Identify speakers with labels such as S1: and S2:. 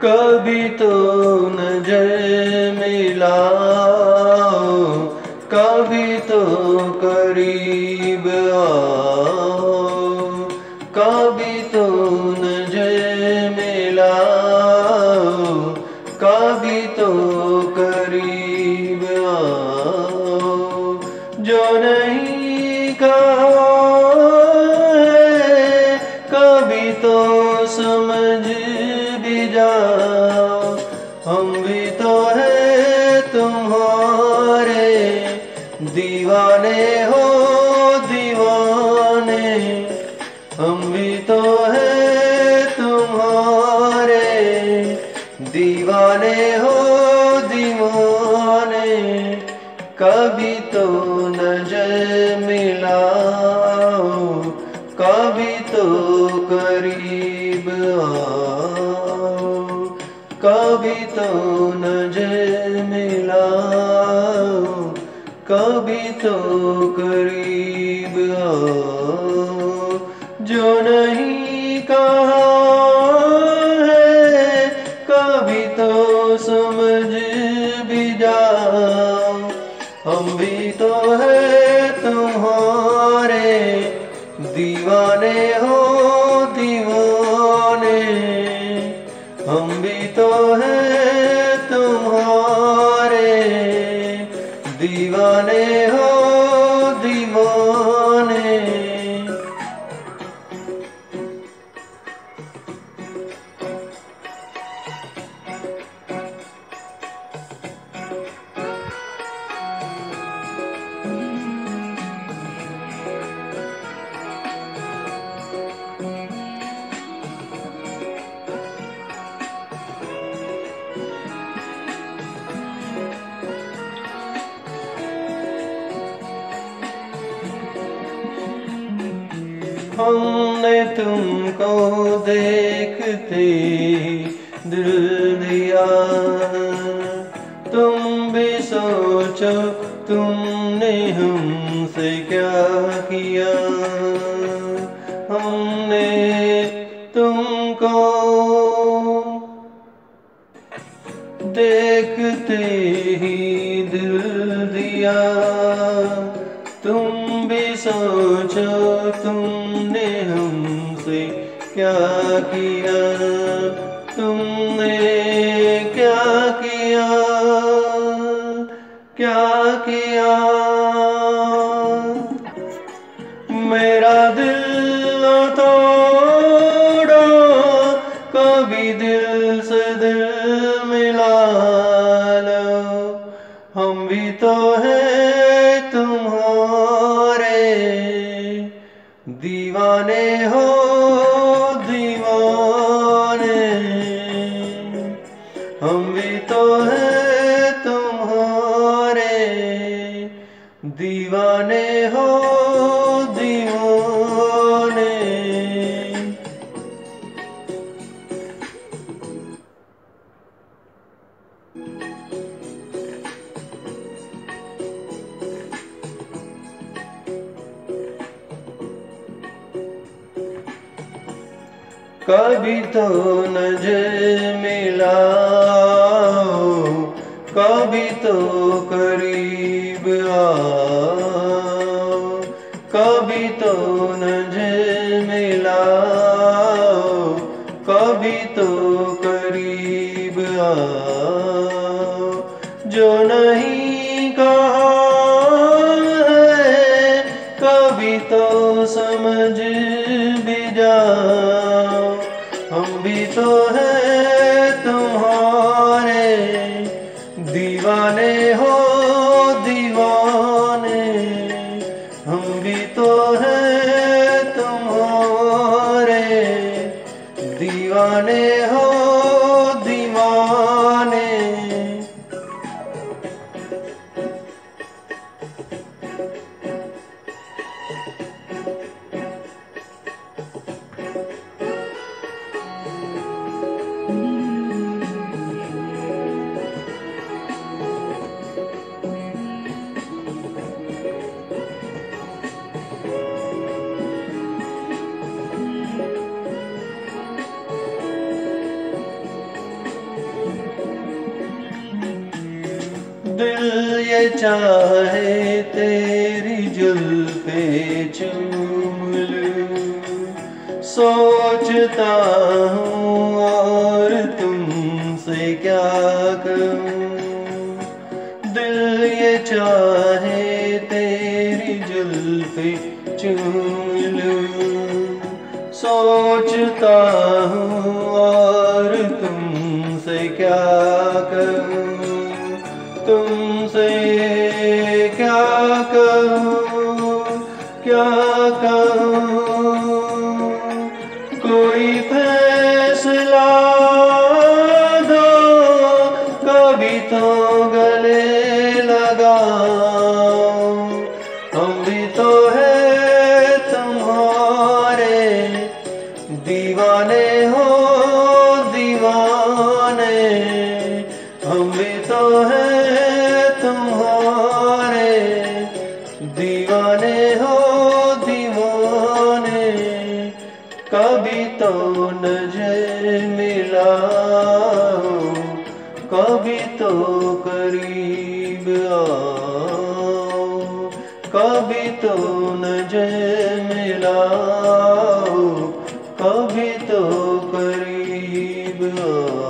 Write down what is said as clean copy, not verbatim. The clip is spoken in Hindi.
S1: कभी तो नजर मिलाओ, कभी तो करीब आओ, कभी तो नजर मिलाओ, कभी तो करीब आओ। जो नहीं कहा है कभी तो समझ भी जाओ। हम भी तो है तुम्हारे दीवाने हो दीवाने, हम भी तो है तुम्हारे दीवाने हो दीवाने। कभी तो नजर मिलाओ, कभी तो करीब आओ, कभी तो नजर मिलाओ, कभी तो करीब आओ। जो नहीं कहा है कभी तो समझ भी जाओ। हम भी तो है तुम्हारे दीवाने हो दीवाने, हम भी तो है तुम्हारे दीवाने हो दीवाने। हमने तुमको देखते दिल दिया, तुम भी सोचो तुमने हमसे क्या किया। हमने तुमको देखते ही दिल दिया, तुम भी सोचो तुमने हमसे क्या किया। तुमने क्या किया, क्या किया। मेरा दिल तोड़ो, कभी दिल से दिल मिला लो। हम भी तो है तुम्हारे दीवाने हो दीवाने, हम भी तो है तुम्हारे दीवाने हो दीवाने। कभी तो नजर मिलाओ, कभी तो करीब आओ, कभी तो नजर मिलाओ, कभी तो करीब आओ। जो नहीं कहा है कभी तो समझ भी जाओ। हम भी तो है तुम्हारे दीवाने हो दीवाने, हम भी तो है तुम्हारे दीवाने हो दीवाने। चाहे तेरी जुल्फे चूम लूं। सोचता हूँ और तुमसे क्या कहूँ, दिल ये चाहे तेरी जुल्फे चूम लूं। सोचता हूँ और तुमसे क्या कहूँ, तुमसे क्या कहूँ, क्या कहूँ। कोई फैसला दो, कभी तो गले लगाओ। हम भी तो है तुम्हारे दीवाने हो दीवाने, हम भी तो है तुम्हारे दीवाने हो दीवाने। कभी तो नजर मिलाओ, कभी तो करीब आओ, कभी तो नजर मिलाओ, कभी तो करीब आओ।